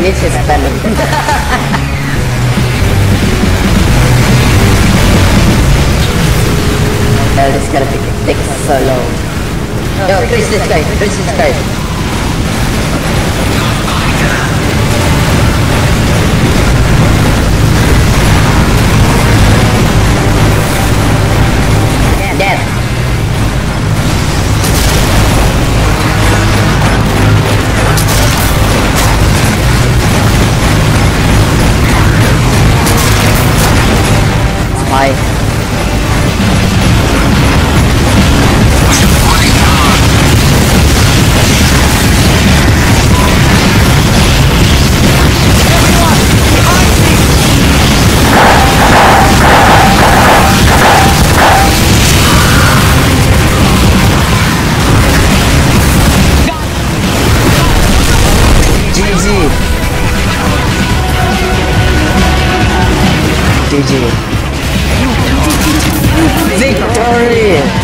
This is funny. Well, this is gonna take so long. Yo, freeze this guy, freeze this guy. Dead. Spy. GG. Victory!